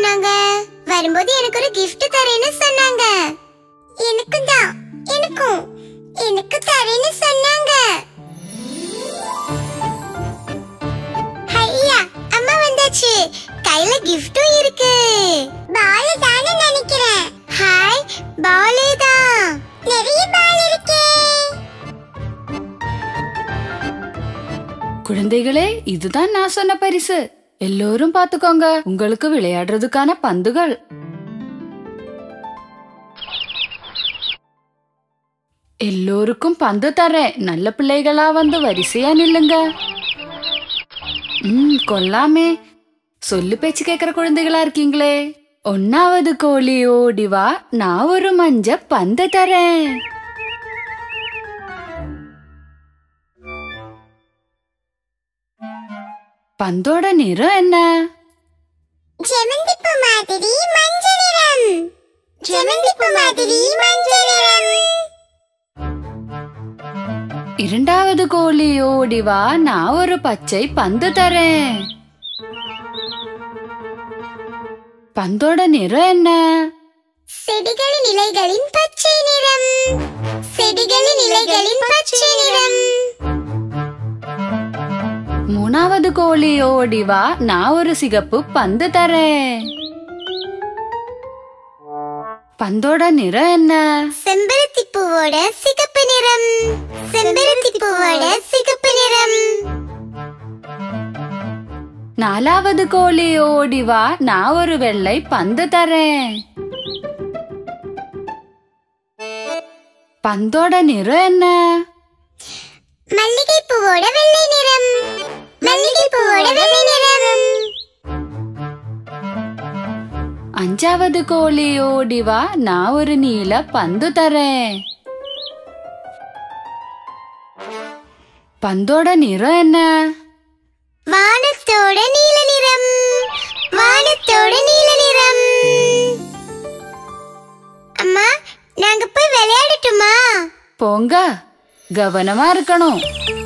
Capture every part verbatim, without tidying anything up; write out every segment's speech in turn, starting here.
சொன்னாங்க? வரும்போது எனக்கு ஒரு gift தரேன்னு சொன்னாங்க. எனக்கும் தான், எனக்கும் எனக்கு தரேன்னு சொன்னாங்க. ஐயா, அம்மா வந்தாச்சு. கையில கிஃப்டும் இருக்கு. பால் தானே நினைக்கிறேன். ஹாய், பாலே தான். நிறைய பால் இருக்கே. குழந்தைகளே, இதுதான் நான் சொன்ன பரிசு. எல்லோரும் பாத்துக்கோங்க, உங்களுக்கு விளையாடுறதுக்கான பந்துகள். எல்லோருக்கும் பந்து தரேன். நல்ல பிள்ளைகளா வந்து வரிசையா நில்லுங்க. ம் கொல்லாமே. சொல்லு பேச்சு கேக்குற குழந்தைகளா இருக்கீங்களே. ஒன்னாவது கோழி ஓடிவா, நான் ஒரு மஞ்ச பந்து தரேன். பந்தோட நிறம் என்ன? ஜெமந்திப்பூ மாதிரி மஞ்சள் நிறம். ஜெமந்திப்பூ மாதிரி மஞ்சள் நிறம். இரண்டாவது கோழி ஓடிவா, நான் ஒரு பச்சை பந்து தரேன். பந்தோட நிறம் என்ன? செடிகளின் இலைகளின் பச்சை நிறம். செடிகளின் இலைகளின் பச்சை நிறம். மூணாவது கோழி ஓடிவா, நான் ஒரு சிகப்பு பந்து தரேன். பந்தோட நிறம் என்ன? செம்பருத்தி பூவோட சிகப்பு நிறம். செம்பருத்தி பூவோட சிகப்பு நிறம். நாலாவது கோழி ஓடிவா, நான் ஒரு வெள்ளை பந்து தரேன். பந்தோட நிறம் என்ன? மல்லிகை பூவோட வெள்ளை நிறம். மல்லிகை பூவோட வெள்ளை நிறம். அஞ்சாவது கோழி ஓடிவா, நான் ஒரு நீல பந்து தரேன். பந்தோட நிறம் என்ன? வானத்தோட நீல நிறம். வானத்தோட நீல நிறம். அம்மா, நாங்க போய் விளையாடட்டுமா? போங்க, கவனமா இருக்கணும்.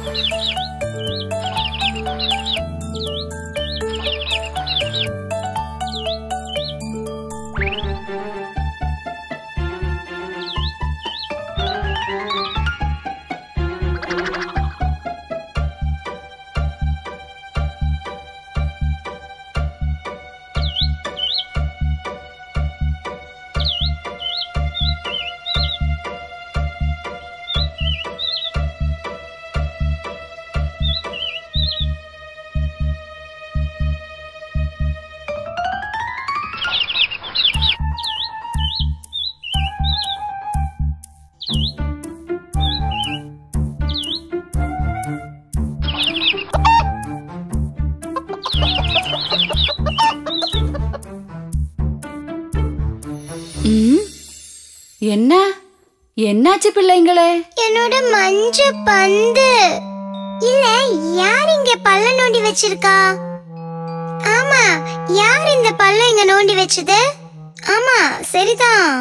என்ன என்னாச்சு பிள்ளைங்களே? என்னோட மஞ்ச பந்து. இல்ல, யார் இங்க பல்ல நோண்டி வச்சிருக்கா? ஆமா, யார் இந்த பல்ல இங்க நோண்டி வச்சது? ஆமா, சரிதான்.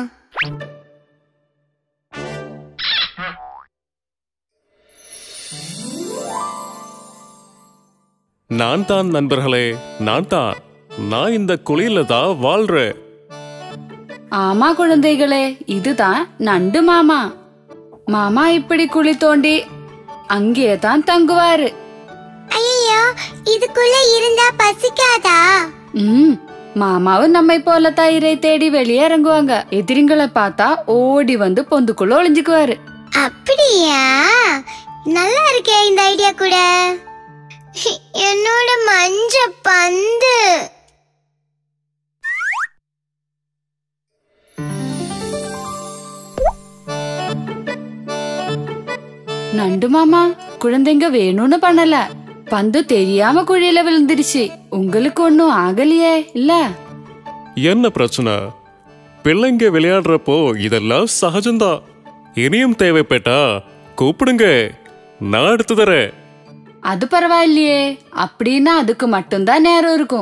நான் தான் நண்பர்களே, நான் தான். நான் இந்த குழியில தான் வாழ்றேன். ஆமா குழந்தைகளே, இதுதான் நண்டு மாமா. மாமா இப்படி குழி தோண்டி அங்கே தான் தங்குவாரு. ஐயோ, இதுக்குள்ள இருந்தா பசிக்காதா? ம் மாமாவும் நம்மை போல தயிரை தேடி வெளியே இறங்குவாங்க. எதிரிங்களை பார்த்தா ஓடி வந்து பொந்துக்குள்ள ஒளிஞ்சுக்குவாரு. அப்படியா? நல்லா இருக்கே இந்த ஐடியா கூட. என்னோட மஞ்ச பந்து. நண்டு மாமா, குழந்தைங்க வேணும்னு பண்ணல. பந்து தெரியாம குழியில விழுந்துருச்சு. உங்களுக்கு ஒன்னும் ஆகலையே இல்ல? என்ன பிரச்சனை? பிள்ளைங்க விளையாடுறப்போ இதெல்லாம் சகஜம்தான். இனியும் தேவைப்பட்டா கூப்பிடுங்க, நான் எடுத்து தரேன். அது பரவாயில்லையே. அப்படின்னா அதுக்கு மட்டும்தான் நேரம் இருக்கும்.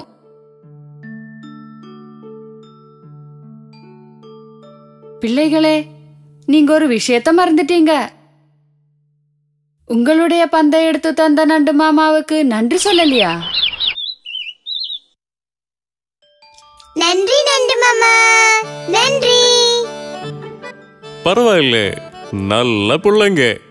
பிள்ளைகளே, நீங்க ஒரு விஷயத்த மறந்துட்டீங்க. உங்களுடைய பந்தை எடுத்து தந்த நண்டு மாமாவுக்கு நன்றி சொல்லலையா? நன்றி நண்டு மாமா, நன்றி. பரவாயில்ல, நல்ல புள்ளைங்க.